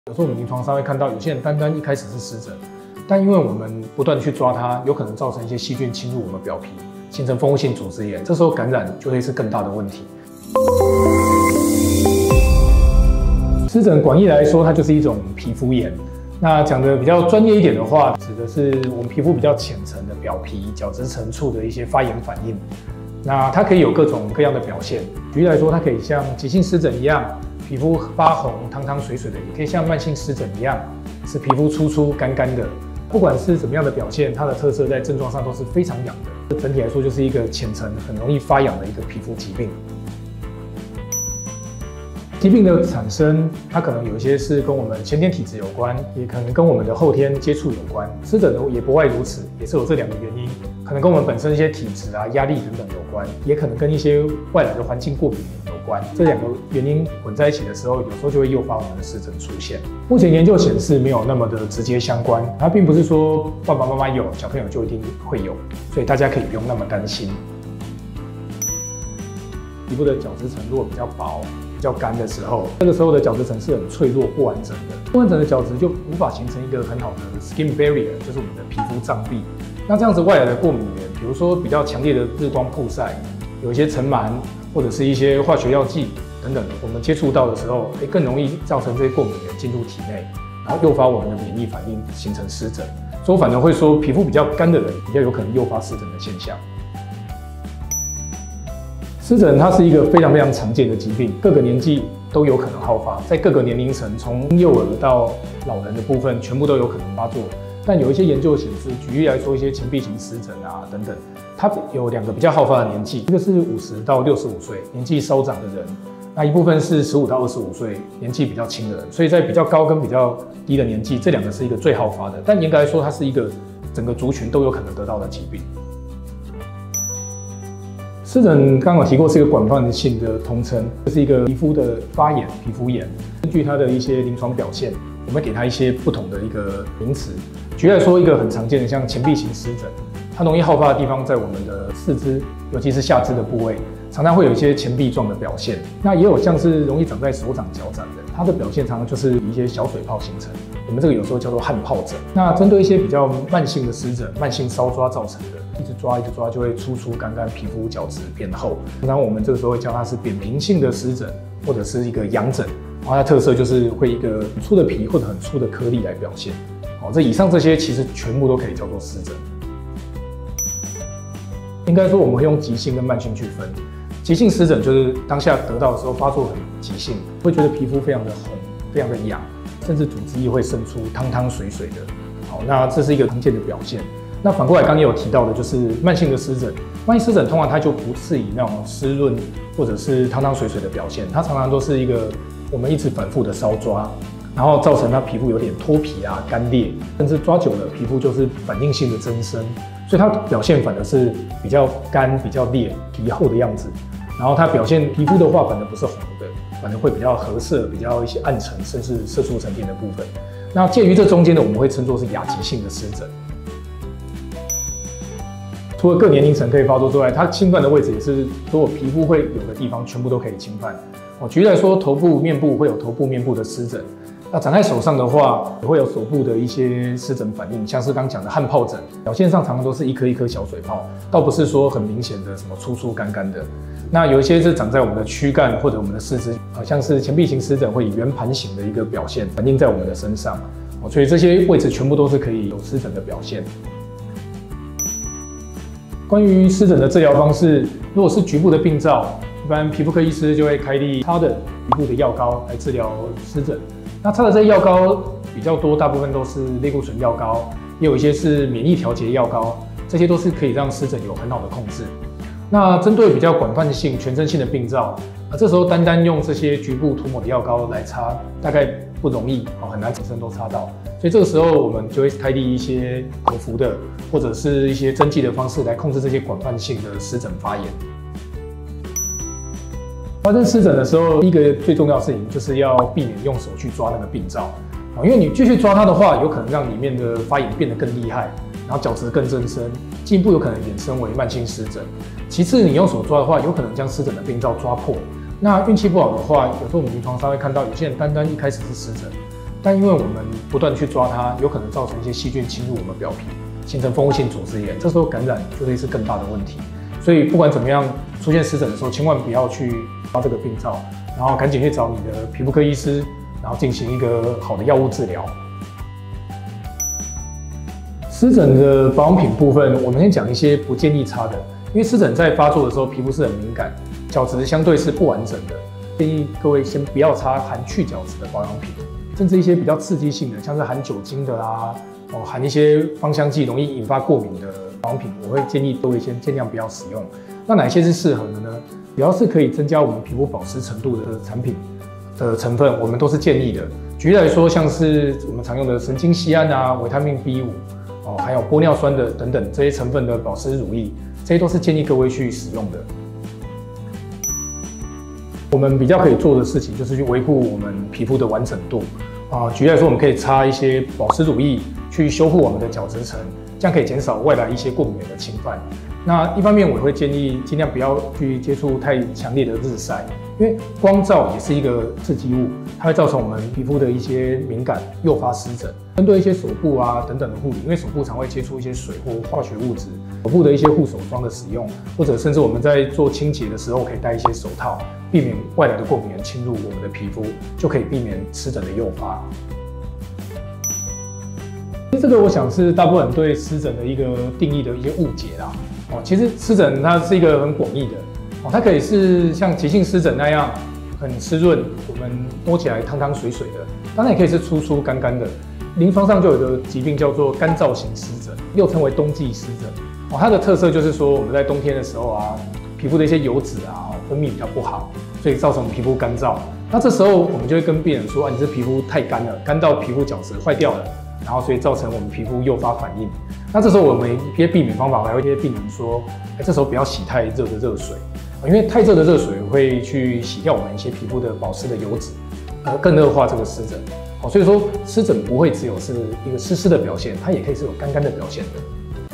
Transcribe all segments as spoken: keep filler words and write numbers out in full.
有时候我们临床上会看到有些人单单一开始是湿疹，但因为我们不断的去抓它，有可能造成一些细菌侵入我们表皮，形成蜂窝性组织炎，这时候感染就会是更大的问题。湿疹广义来说，它就是一种皮肤炎。那讲的比较专业一点的话，指的是我们皮肤比较浅层的表皮、角质层处的一些发炎反应。那它可以有各种各样的表现。举例来说，它可以像急性湿疹一样，皮肤发红、汤汤水水的；也可以像慢性湿疹一样，是皮肤粗粗干干的。不管是怎么样的表现，它的特色在症状上都是非常痒的。整体来说，就是一个浅层、很容易发痒的一个皮肤疾病。疾病的产生，它可能有一些是跟我们先天体质有关，也可能跟我们的后天接触有关。湿疹也不外如此，也是有这两个原因，可能跟我们本身一些体质啊、压力等等有关，也可能跟一些外来的环境过敏有关。这两个原因混在一起的时候，有时候就会诱发我们的湿疹出现。目前研究显示没有那么的直接相关，它并不是说爸爸妈妈有，小朋友就一定会有，所以大家可以不用那么担心。皮肤的角质层如果比较薄、比较干的时候，这个时候的角质层是很脆弱、不完整的。不完整的角质就无法形成一个很好的 skin barrier， 就是我们的皮肤障壁。那这样子外来的过敏源，比如说比较强烈的日光曝晒，有一些尘螨或者是一些化学药剂等等，我们接触到的时候，会更容易造成这些过敏源进入体内，然后诱发我们的免疫反应，形成湿疹。所以我反而会说，皮肤比较干的人比较有可能诱发湿疹的现象。湿疹它是一个非常非常常见的疾病，各个年纪都有可能好发，在各个年龄层，从幼儿到老人的部分，全部都有可能发作。但有一些研究显示，举例来说，一些前臂型湿疹啊等等，它有两个比较好发的年纪，一个是五十到六十五岁，年纪稍长的人；那一部分是十五到二十五岁，年纪比较轻的人。所以在比较高跟比较低的年纪，这两个是一个最好发的。但严格来说，它是一个整个族群都有可能得到的疾病。湿疹刚刚有提过，是一个广泛性的通称，这是一个皮肤的发炎、皮肤炎。根据它的一些临床表现，我们给它一些不同的一个名词。举例来说，一个很常见的像前臂型湿疹，它容易好发的地方在我们的四肢，尤其是下肢的部位，常常会有一些前臂状的表现。那也有像是容易长在手掌、脚掌的，它的表现常常就是一些小水泡形成。我们这个有时候叫做汗疱疹。那针对一些比较慢性的湿疹、慢性搔抓造成的，一直抓一直抓就会粗粗干干，皮肤角质变厚。通常我们这个时候会叫它是扁平性的湿疹，或者是一个痒疹。然后它的特色就是会一个很粗的皮或者很粗的颗粒来表现。好，这以上这些其实全部都可以叫做湿疹。应该说我们会用急性跟慢性去分。急性湿疹就是当下得到的时候发作很急性，会觉得皮肤非常的红，非常的痒，甚至组织液会渗出，汤汤水水的。好，那这是一个常见的表现。那反过来，刚刚也有提到的，就是慢性的湿疹。慢性湿疹通常它就不是以那种湿润或者是汤汤水水的表现，它常常都是一个我们一直反复的搔抓，然后造成它皮肤有点脱皮啊、干裂，甚至抓久了皮肤就是反应性的增生，所以它表现反而是比较干、比较裂、皮厚的样子。然后它表现皮肤的话，反而不是红的，反而会比较褐色、比较一些暗沉，甚至色素沉淀的部分。那介于这中间的，我们会称作是亚急性的湿疹。除了各年龄层可以发作之外，它侵犯的位置也是所有皮肤会有的地方，全部都可以侵犯。哦，举例来说，头部、面部会有头部、面部的湿疹。那长在手上的话，也会有手部的一些湿疹反应，像是刚讲的汗疱疹，表现上常常都是一颗一颗小水泡，倒不是说很明显的什么粗粗干干的。那有一些是长在我们的躯干或者我们的四肢，好像是前臂型湿疹会以圆盘形的一个表现反映在我们的身上。哦，所以这些位置全部都是可以有湿疹的表现。关于湿疹的治疗方式，如果是局部的病灶，一般皮肤科医师就会开立擦的局部的药膏来治疗湿疹。那擦的这些药膏比较多，大部分都是类固醇药膏，也有一些是免疫调节药膏，这些都是可以让湿疹有很好的控制。那针对比较广泛性、全身性的病灶，啊，这时候单单用这些局部涂抹的药膏来擦，大概不容易，哦，很难整身都擦到。所以这个时候我们就会开立一些口服的，或者是一些针剂的方式来控制这些广泛性的湿疹发炎。发生湿疹的时候，第一个最重要的事情就是要避免用手去抓那个病灶，因为你继续抓它的话，有可能让里面的发炎变得更厉害，然后角质更增生，进一步有可能衍生为慢性湿疹。其次，你用手抓的话，有可能将湿疹的病灶抓破。那运气不好的话，有时候我们临床上会看到有些人单单一开始是湿疹， 但因为我们不断去抓它，有可能造成一些细菌侵入我们表皮，形成蜂窝性组织炎，这时候感染就会是更大的问题。所以不管怎么样，出现湿疹的时候，千万不要去抓这个病灶，然后赶紧去找你的皮肤科医师，然后进行一个好的药物治疗。湿疹的保养品部分，我们先讲一些不建议擦的，因为湿疹在发作的时候，皮肤是很敏感，角质相对是不完整的，建议各位先不要擦含去角质的保养品。甚至一些比较刺激性的，像是含酒精的啊，哦，含一些芳香剂容易引发过敏的保养品，我会建议各位先尽量不要使用。那哪些是适合的呢？只要是可以增加我们皮肤保湿程度的产品的成分，我们都是建议的。举例来说，像是我们常用的神经酰胺啊、维他命 B 五，哦，还有玻尿酸的等等这些成分的保湿乳液，这些都是建议各位去使用的。我们比较可以做的事情就是去维护我们皮肤的完整度啊。举例来说，我们可以擦一些保湿乳液去修复我们的角质层，这样可以减少外来一些过敏源的侵犯。那一方面，我也会建议尽量不要去接触太强烈的日晒，因为光照也是一个刺激物，它会造成我们皮肤的一些敏感，诱发湿疹。针对一些手部啊等等的护理，因为手部常会接触一些水或化学物质，手部的一些护手霜的使用，或者甚至我们在做清洁的时候可以戴一些手套，避免外来的过敏源侵入我们的皮肤，就可以避免湿疹的诱发。其实这个我想是大部分人对湿疹的一个定义的一些误解啦。哦，其实湿疹它是一个很广义的，哦，它可以是像急性湿疹那样很湿润，我们摸起来汤汤水水的，当然也可以是粗粗干干的。临床上就有一个疾病叫做干燥型湿疹，又称为冬季湿疹。哦，它的特色就是说我们在冬天的时候啊，皮肤的一些油脂啊分泌比较不好，所以造成皮肤干燥。那这时候我们就会跟病人说啊，你这皮肤太干了，干到皮肤角质坏掉了，然后所以造成我们皮肤诱发反应。那这时候我们一些避免方法，还会一些病人说，哎，这时候不要洗太热的热水，因为太热的热水会去洗掉我们一些皮肤的保湿的油脂，而更恶化这个湿疹。好，所以说湿疹不会只有是一个湿湿的表现，它也可以是有干干的表现的。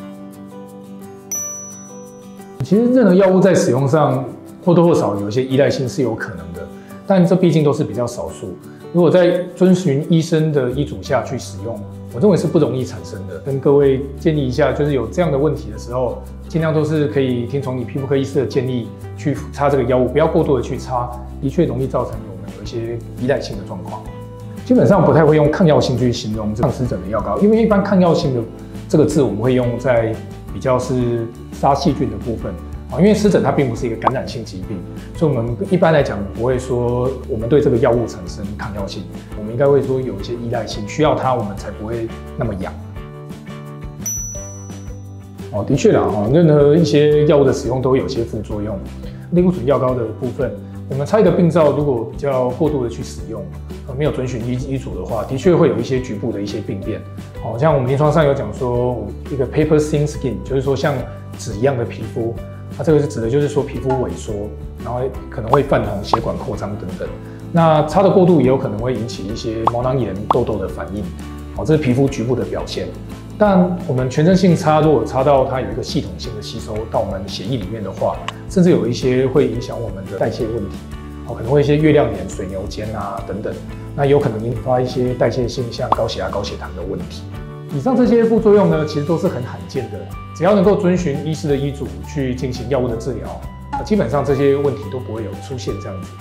其实任何药物在使用上或多或少有一些依赖性是有可能的，但这毕竟都是比较少数。如果在遵循医生的医嘱下去使用，我认为是不容易产生的。跟各位建议一下，就是有这样的问题的时候，尽量都是可以听从你皮肤科医师的建议去擦这个药物，不要过度的去擦，的确容易造成我们有一些依赖性的状况。基本上不太会用抗药性去形容抗湿疹的药膏，因为一般抗药性的这个字我们会用在比较是杀细菌的部分啊，因为湿疹它并不是一个感染性疾病，所以我们一般来讲不会说我们对这个药物产生抗药性，我们应该会说有一些依赖性，需要它我们才不会那么痒。哦，的确啦，哦，任何一些药物的使用都会有些副作用，类固醇药膏的部分。我们擦一个病灶，如果比较过度的去使用，呃，没有遵循医医嘱的话，的确会有一些局部的一些病变。好，像我们临床上有讲说，一个 paper thin skin， 就是说像纸一样的皮肤，它这个是指的就是说皮肤萎缩，然后可能会泛红、血管扩张等等。那擦的过度也有可能会引起一些毛囊炎、痘痘的反应。好，这是皮肤局部的表现。但我们全身性擦，如果擦到它有一个系统性的吸收到我们血液里面的话，甚至有一些会影响我们的代谢问题，哦，可能会一些月亮脸、水牛肩啊等等，那有可能引发一些代谢性像高血压、高血糖的问题。以上这些副作用呢，其实都是很罕见的，只要能够遵循医师的医嘱去进行药物的治疗，基本上这些问题都不会有出现这样子。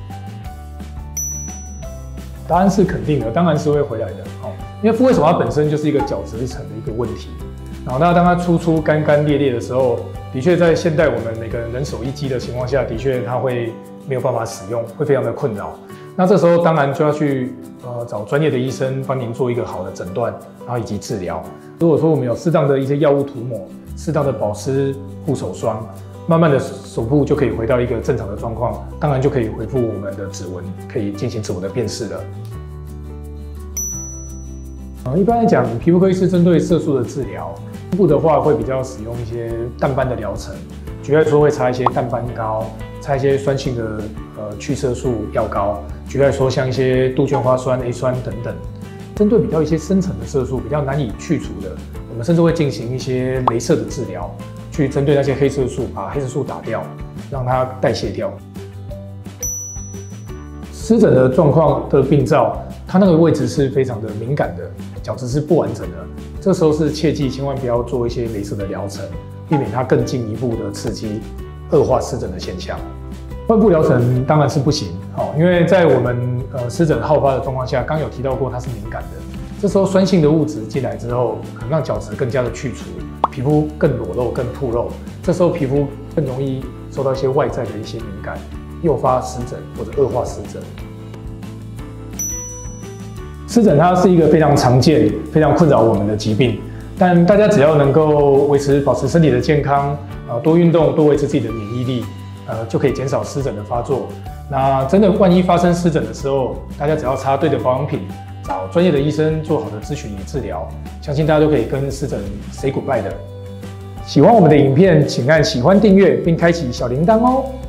答案是肯定的，当然是会回来的。哦，因为肤为什么它本身就是一个角质层的一个问题，然后那当它粗粗干干裂裂的时候，的确在现代我们每个人人手一机的情况下，的确它会没有办法使用，会非常的困扰。那这时候当然就要去呃找专业的医生帮您做一个好的诊断，然后以及治疗。如果说我们有适当的一些药物涂抹，适当的保湿护手霜，慢慢的手部就可以回到一个正常的状况，当然就可以恢复我们的指纹，可以进行指纹的辨识了。呃，一般来讲，皮肤科医师针对色素的治疗，初步的话会比较使用一些淡斑的疗程，举例来说会擦一些淡斑膏，擦一些酸性的呃去色素药膏，举例来说像一些杜鹃花酸、A 酸等等。针对比较一些深层的色素比较难以去除的，我们甚至会进行一些雷射的治疗，去针对那些黑色素把黑色素打掉，让它代谢掉。湿疹的状况的病灶，它它那个位置是非常的敏感的，角质是不完整的。这时候是切记千万不要做一些雷射的疗程，避免它更进一步的刺激恶化湿疹的现象。换布疗程当然是不行，哦，因为在我们呃湿疹好发的状况下，刚有提到过它是敏感的。这时候酸性的物质进来之后，可能让角质更加的去除，皮肤更裸露、更暴露。这时候皮肤更容易受到一些外在的一些敏感，诱发湿疹或者恶化湿疹。湿疹它是一个非常常见、非常困扰我们的疾病，但大家只要能够维持、保持身体的健康，呃，多运动，多维持自己的免疫力，呃，就可以减少湿疹的发作。那真的万一发生湿疹的时候，大家只要擦对的保养品，找专业的医生做好的咨询与治疗，相信大家都可以跟湿疹 say goodbye 的。喜欢我们的影片，请按喜欢、订阅并开启小铃铛哦。